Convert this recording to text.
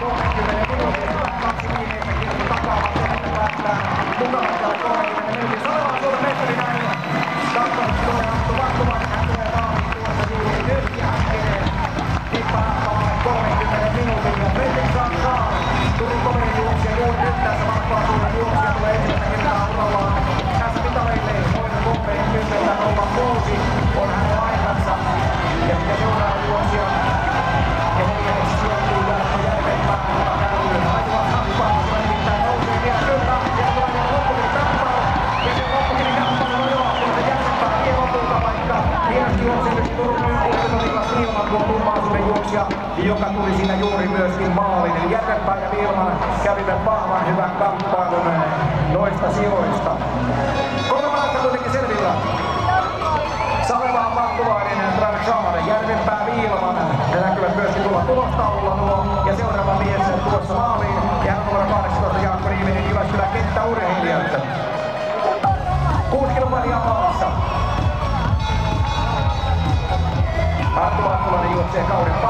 30 minuutissa. 2 viimeistä kilpailu takaavat sen, että päästään mukavan siellä 30 minuutissa. Salevaan Suomen mestari näin. Kakkosessa tulee Anttu Vattuvainen. Hän tulee maaliin tuossa juuri nyt ja hän menee tippanappamaan 30 minuutin. Ja Fredrik Sansaa, Turun Toverin juoksija juuri nyt tässä Markkoa Suomen juoksija tulee ensimmäistä kertaa urallaan. Tässä mitaleille Moinen Komperin 10.06 on hänen aikansa. Ja sitten seuraava juoksija. Ja neljänneksi sijoittuu Jarkko Järvenpää, joka käy aivan happaa, kun se nimittäin nousee vielä kyllä. Ja tulee vielä loppukiri tappaa. Ja se loppukiri tappaa nojoa, kun se Järvenpää vie lopulta vaikka hienosti juoksee nyt Turun yliopistotilas Viilman tuo turvallisuuden juoksija, joka tuli siinä juuri myöskin maaliin. Eli Järvenpää ja Viilman kävivät vahvan hyvän kamppailun noista sijoista. Kolmannesta kuitenkin selvillä. Salevaan Vattuvainen, Tranchard, Järvenpää, Viilman. Ne näkyvät myöskin tuolla tulostaululla nuo. Ja seuraava mies tuossa maaliin. Ja hän numero 18 Jaakko Nieminen, Jyväskylän kenttäurheilijat. 6 kilpailijaa maalissa. Arttu Vattulainen juoksee kauden